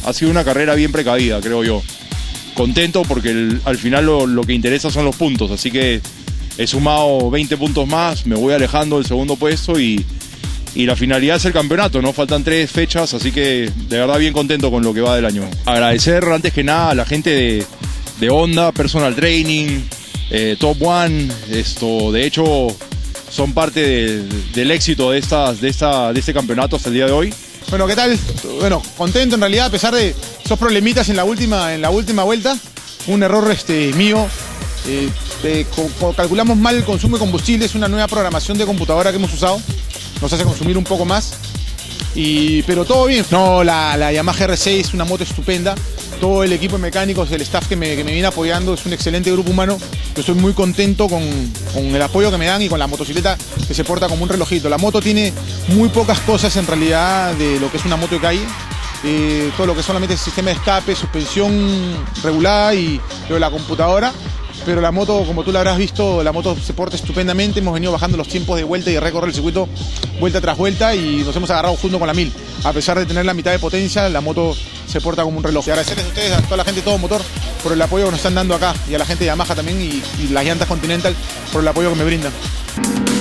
ha sido una carrera bien precavida, creo yo. Contento porque al final lo que interesa son los puntos, así que he sumado 20 puntos más, me voy alejando del segundo puesto y la finalidad es el campeonato, ¿no? Faltan 3 fechas, así que de verdad bien contento con lo que va del año. Agradecer antes que nada a la gente de Honda, Personal Training, Top One, de hecho son parte del éxito de este campeonato hasta el día de hoy. Bueno, ¿qué tal? Bueno, contento en realidad, a pesar de esos problemitas en la última vuelta. Un error mío. Calculamos mal el consumo de combustible, es una nueva programación de computadora que hemos usado. Nos hace consumir un poco más. Pero todo bien. No, la Yamaha R6, una moto estupenda. Todo el equipo de mecánicos, el staff que me viene apoyando, es un excelente grupo humano. Yo estoy muy contento con el apoyo que me dan y con la motocicleta que se porta como un relojito. La moto tiene muy pocas cosas en realidad de lo que es una moto de calle. Todo lo que solamente es sistema de escape, suspensión regulada y lo de la computadora. Pero la moto, como tú la habrás visto, la moto se porta estupendamente. Hemos venido bajando los tiempos de vuelta y de recorrer el circuito vuelta tras vuelta y nos hemos agarrado junto con la 1000. A pesar de tener la mitad de potencia, la moto se porta como un reloj. Y agradecerles a ustedes, a toda la gente de Todo Motor, por el apoyo que nos están dando acá y a la gente de Yamaha también y las llantas Continental por el apoyo que me brindan.